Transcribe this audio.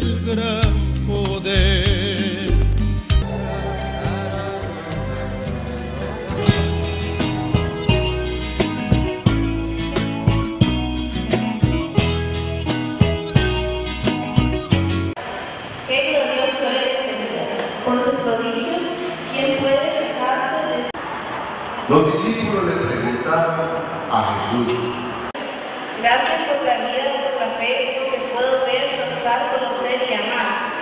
el gran poder. Qué glorioso eres, Elías. Por tus prodigios, ¿quién puede dejarte de ser? Los discípulos le preguntaron a Jesús: Gracias por la vida, por la fe, porque puedo ver, tocar, conocer y amar.